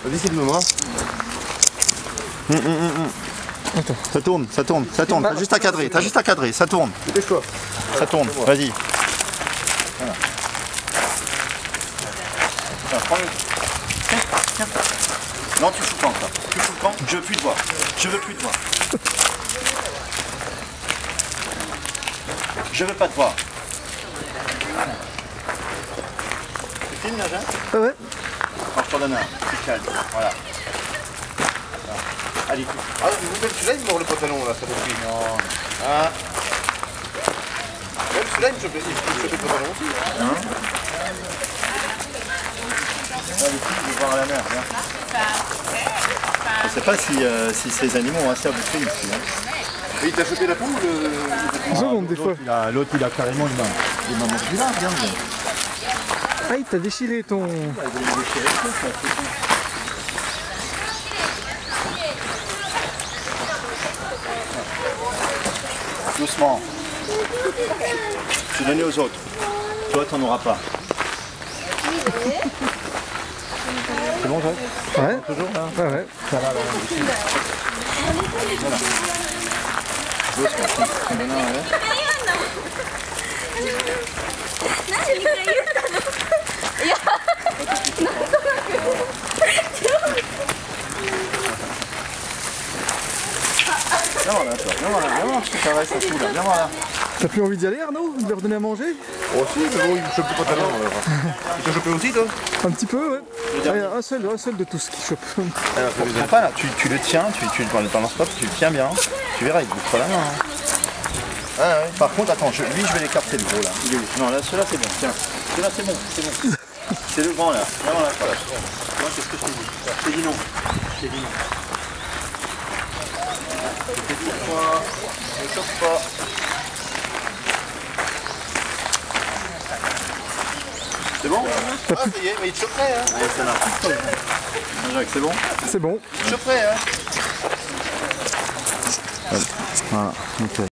Vas-y, filme-moi. Attends. Ça tourne, ça tourne, ça tourne. T'as juste à cadrer, ça tourne. Dépêche-toi. Ça tourne, vas-y. Voilà. Tiens, prends-le. Tiens. Non, tu fous le camp, ça. Tu fous le camp, je veux plus te voir. Je veux plus te voir. Je veux pas te voir. Tu filmes, là, Jean ? Ah ouais. Alors, je t'en donne un. Tu te calmes. Voilà. Allez, Ah, celui-là, il me mord le pantalon, là, ça depuis. non. Ah. Même celui-là, il me chope le pantalon aussi. Les filles, je vais voir à la mer, viens. Je sais pas si ces animaux ont assez à bouffer ici. Hein. Et il t'a chopé la peau ou le... Ils en ont des fois. L'autre, il a carrément une main. Il m'a montré là, regarde. Ah, il t'a déchiré ton... Doucement. Je vais donner aux autres. Toi, t'en auras pas. C'est bon, Jacques ? Ouais. Toujours là ? Ah ouais. Ça va, là. Voilà. Doucement. T'en donnes un, ouais. Viens voir là, toi. Viens voir là. Viens voir, je te caresse un coup là. Viens voir là. T'as plus envie d'y aller, Arnaud? De leur donner à manger? Oh si, mais bon, il me chope le pantalon alors. Il t'a chopé aussi, toi? Un petit peu, ouais. Ah, il y a un seul de tous qui chope. Prends pas là, tu le tiens, tu ne balances pas, tu le tiens bien. Tu verras, il te bouffe pas la main. Hein. Ah ouais. Par contre, attends, lui je vais l'écarter le gros là. Il est où? Non, là, celui-là c'est bon, tiens. Celui-là c'est bon, c'est bon. C'est le grand là. Là, voilà, voilà. Moi, qu'est-ce que je t'ai dit? Je t'ai dit non. Je t'ai dit non. Je t'ai dit quoi? Ne choque pas. C'est bon? Ah, ça y est, mais il te choperait, hein. Allez, ça n'a plus de Jacques, c'est bon? C'est bon. Il te choperait, hein. Voilà, nickel.